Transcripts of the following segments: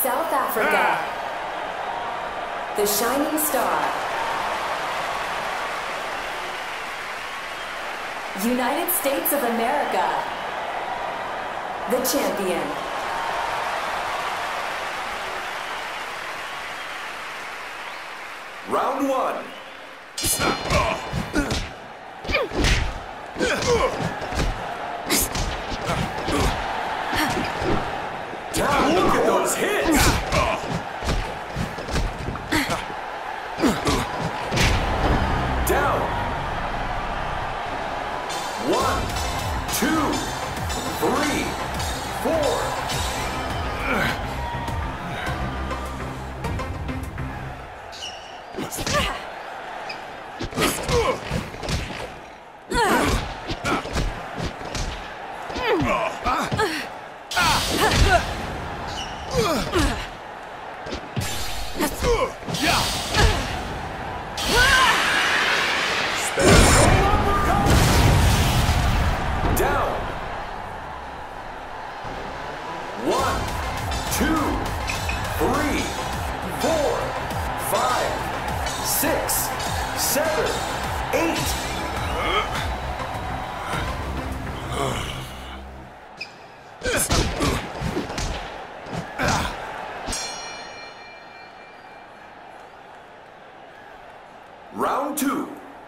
South Africa. The Shining Star. United States of America. The champion. Round one. Down, look at those hits! Down. 1, 2, 3, 4. Down. 1, 2, 3, 4, 5, 6, 7, 8. Round two.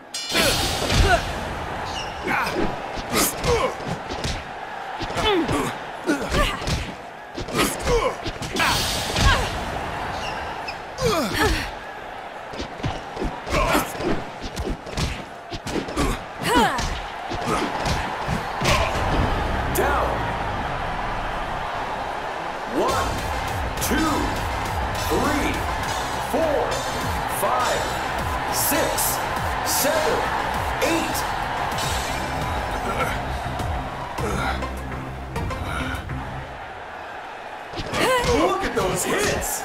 Down. 1, 2, 3, 4, 5, 6, 7, 8. Look at those hits!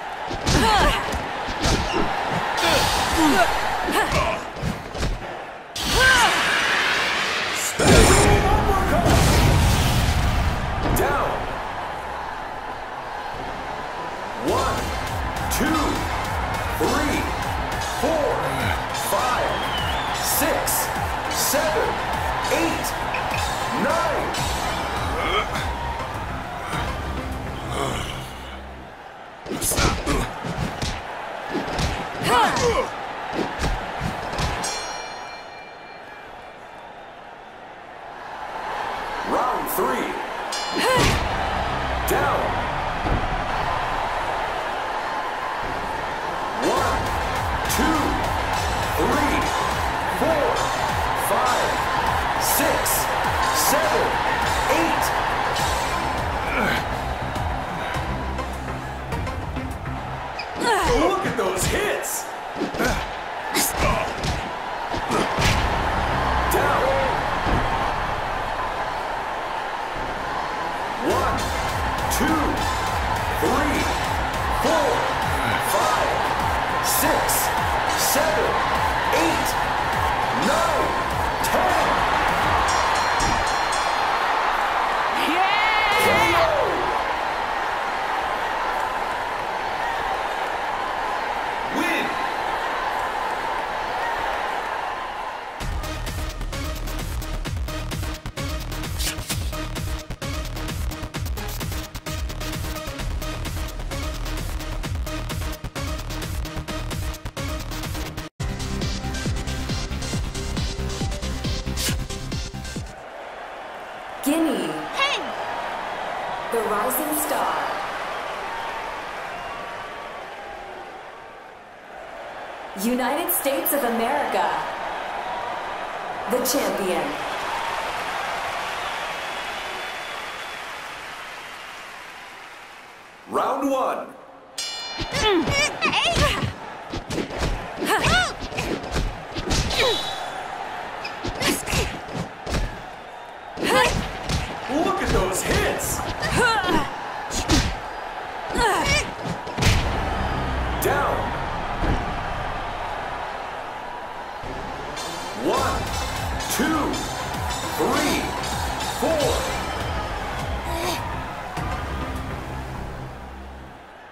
Down. 1, 2, 3, 4, 5, 6, 7, 8, 9. Round three. Down. 1, 2, 3, 4, 5, 6, 7, 8. Look at those hits! Down. 1, 2, 3, 4, 5, 6, 7, 8, 9, 10. Guinea. Hey! The Rising Star. United States of America. The champion. Round one. Look at those hits! Down. 1, 2, 3, 4.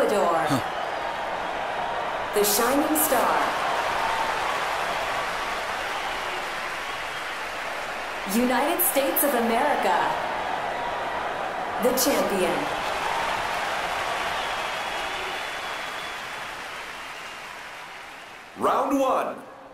Salvador. The Shining Star. United States of America. The champion. Round one.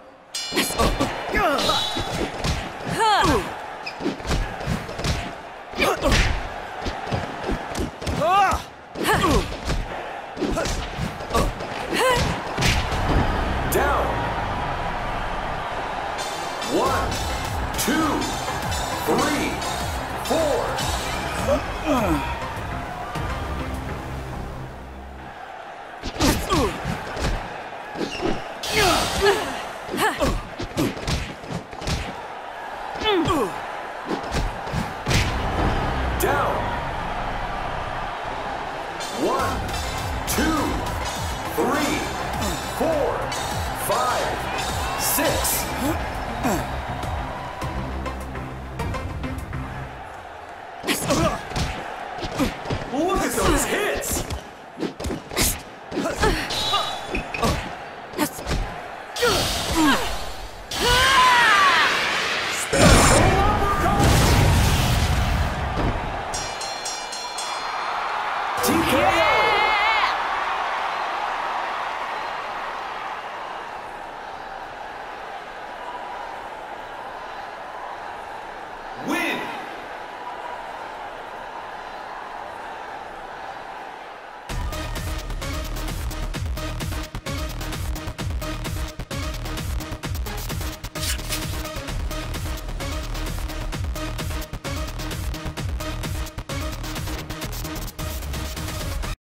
Down. 1, 2, 3, 4. Down. 1, 2, 3, 4, 5, 6.